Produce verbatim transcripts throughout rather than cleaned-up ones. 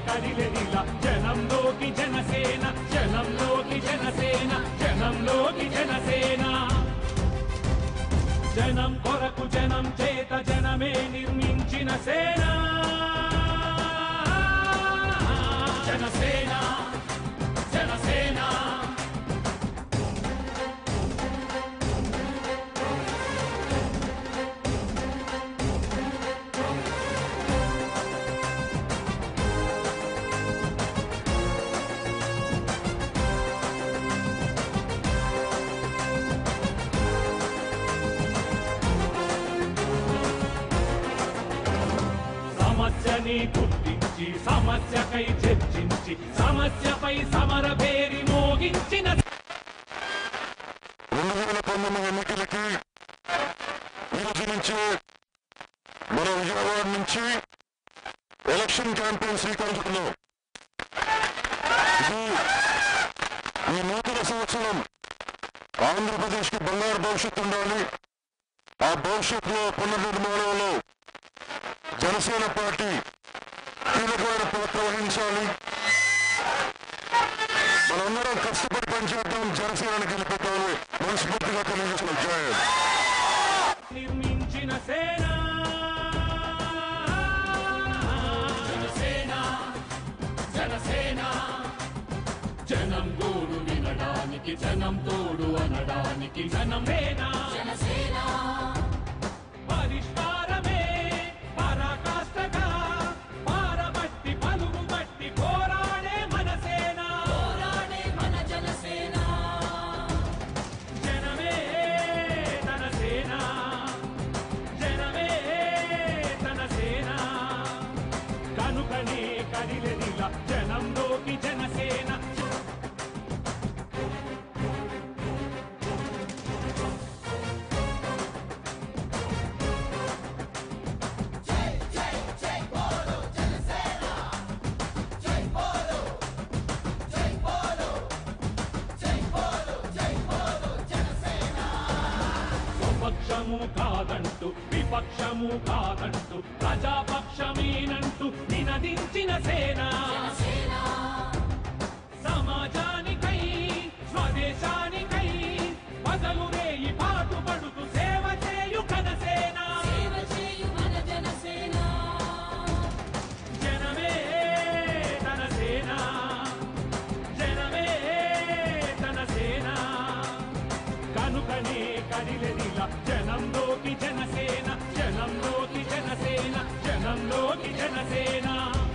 కదిలెదిలా జనంలోకి జనసేన జనంలోకి జనసేన జనంలోకి జనసేన జనం కొరకు జనం చేత జనమే నిర్మించిన సేన జనసేన జనసేన సమస్యని గుర్తించి సమస్యకై చర్చించి సమస్యపై సమర పేరి మోగించిన రెండు వేల పంతొమ్మిది ఎన్నికలకి ఈరోజు నుంచి మన విజయవాడ నుంచి ఎలక్షన్ క్యాంపెయిన్ శ్రీకాంత్లో ఇది ఈ నూతన సంవత్సరం ఆంధ్రప్రదేశ్కి బంగారు భవిష్యత్తు ఉండాలి. ఆ భవిష్యత్తులో పునర్నిర్మాణంలో జనసేన పార్టీ కీలకమైన పాత్ర వహించాలి. మనందరం కష్టపడి పనిచేద్దాం, జనసేనని గెలిపిద్దామని మనస్ఫూర్తిగా తెలియజేస్తున్నాం. జయ నిర్మించిన సేన జనసేన జనసేన జనం గోడు వినడానికి జనం తోడు అనడానికి జనం జనసేన పరిష్కారమే పరాకాష్ఠగా పారబట్టి పలుగు బట్టి పోరాడే మన సేన పోరాడే మన జనసేన జనమే తన సేన జనమే తన సేన కనుకనే కదిలెదిలా జనంలోకి జనసేన పక్షము కాదంటూ విపక్షము కాదంటూ ప్రజాపక్షమేనంటూ నినదించిన సేన సమాజానికై స్వదేశానికై పగలు రేయి పాటు పడుతూ సేవ చేయు కనసేన జనమే తన సేన జనమే తన సేన కనుకనే కదిలెదిలా జనంలోకి జనసేన జనంలోకి జనసేన జనంలోకి జనసేన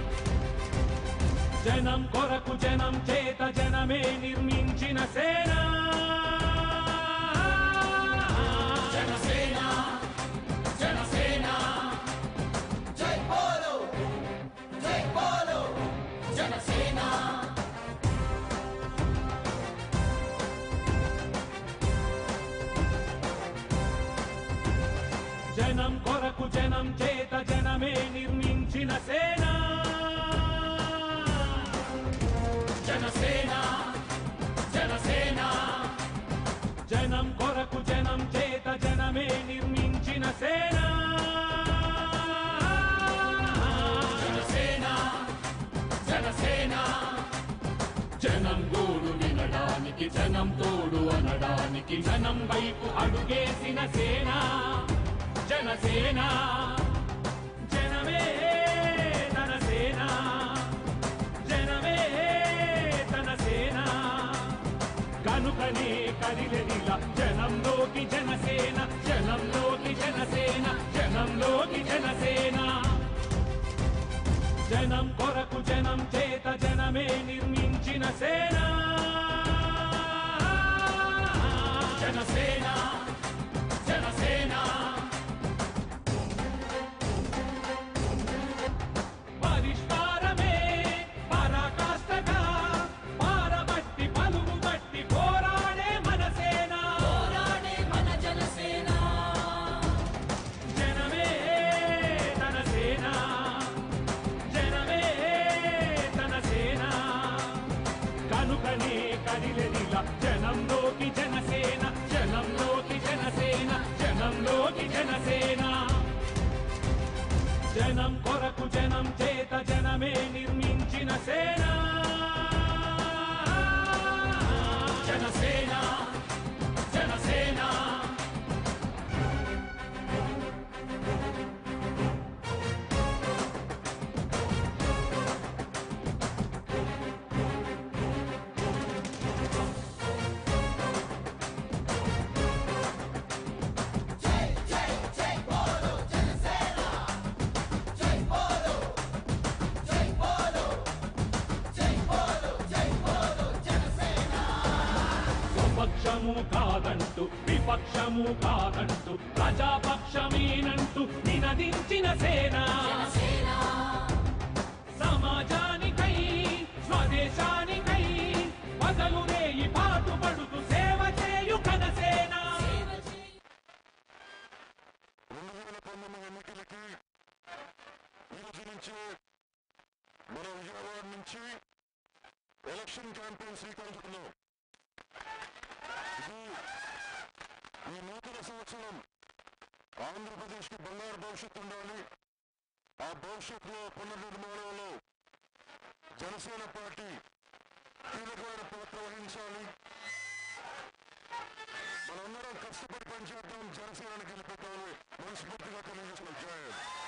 జనం కొరకు జనం చేత జనమే నిర్మించిన సేన జనసేన జనసేన జై బోలో జై బోలో జనసేన జనం కొరకు జనం చేత జనమే నిర్మించిన సేన జనసేన జనసేన జనం కొరకు జనం చేత జనమే నిర్మించిన సేన జనసేన జనసేన జనం గోడు వినడానికి జనం తోడు అనడానికి జనం వైపు అడుగేసిన సేన జనసేన జనమే తన సేన జనమే తన సేన కనుకనే కదిలెదిలా జనంలోకి జనసేన జనంలోకి జనసేన జనంలోకి జనసేన జనం కొరకు జనం చేత జనమే నిర్మించిన సేన జనసేన జనసేన పరిష్కారమే పరాకాష్ఠగా పారబట్టి పలుగు బట్టి పోరాడే మన సేన పోరాడే మన జనసేన జనమే తన సేన జనమే జనం కొరకు జనం చేత జనమే నిర్మించిన సేన జనసేన జనసేన పక్షము కాదంటూ విపక్షము కాదంటూ ప్రజాపక్షమేనంటూ నినదించిన సేన సమాజానికై స్వదేశానికై పగలు రేయి పాటు పడుతూ సేవ చేయు కనసేన రెండు వేల పంతొమ్మిది ఎన్నికలకి ఈరోజు నుంచి మన విజయవాడ నుంచి ఎలక్షన్ క్యాంపెయిన్ శ్రీకాంచుకున్నాం. ఇది ఈ నూతన సంవత్సరం ఆంధ్రప్రదేశ్కి బంగారు భవిష్యత్తు ఉండాలి. ఆ భవిష్యత్తులో పునర్నిర్మాణంలో జనసేన పార్టీ కీలకమైన పాత్ర వహించాలి. మనందరం కష్టపడి పనిచేద్దాం, జనసేనని గెలిపిద్దామని మనస్ఫూర్తిగా తెలియజేసిన జయం.